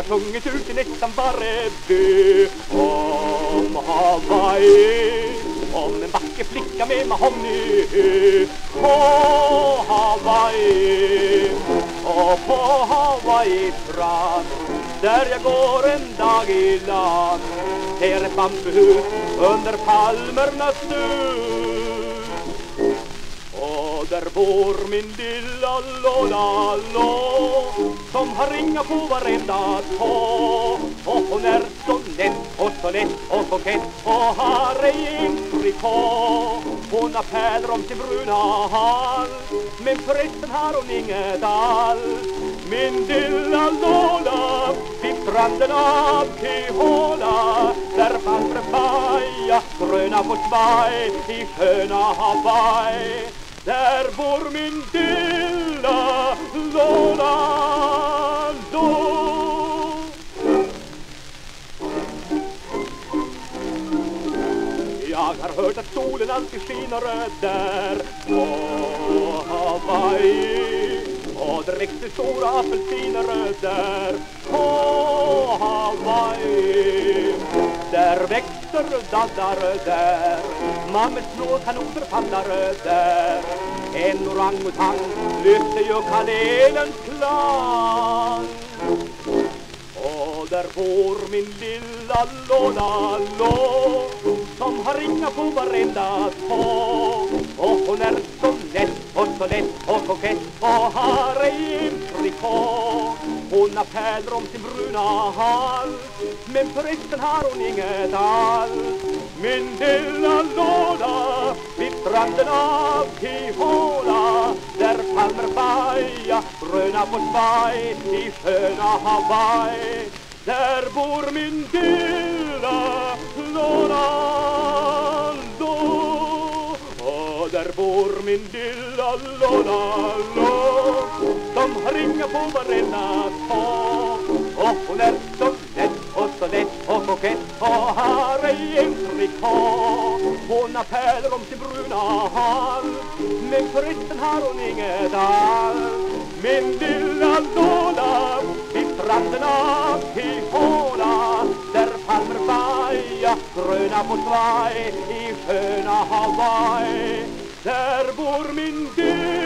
sjungit ut i nästan varje by om Hawaii, om en vacker flicka med mahogny på Hawaii. Och på Hawaii strand, där jag går en dag i land, ser ett bambuhus under palmernas sus. Och där bor min lilla Lola, som har ringa på varenda tå. Och hon är så lätt och så lätt och kokett och har en trikå. Hon har pärlor om sin bruna hals, men förresten har hon inget alls. Min lilla Lola, vid stranden av Kihola, där palmer baja, gröna på svaj i sköna Hawaii. Där bor min lilla Lola. Jag har hört att solen alltid skiner där på Hawaii. Och det växer stora apelsiner där på Hawaii. Där växer daddar där, man med små kanoner paddlar där. En orangutang lyfter ju kanelens klang. Och där bor min lilla Lola, som har ringa på varenda tå. Och hon är så lätt och så lätt och kokett och har en trikå. Hon har pärlor om sin bruna hals, men förresten har hon inget alls. Min lilla Lola, vid stranden av Kihola, där palmer baja, gröna på svaj i sköna Hawaii. Där bor min lilla Lola. Och där bor min lilla Lola, som har ringa på varenda tå. Och hon är så lätt och så lätt och kokett och har en trikå. Hon har pärlor om sin bruna hals, men förresten har hon inget alls. Min lilla Lola, vid stranden av Kihola, där palmer baja, gröna på svaj i sköna Hawaii. Där bor min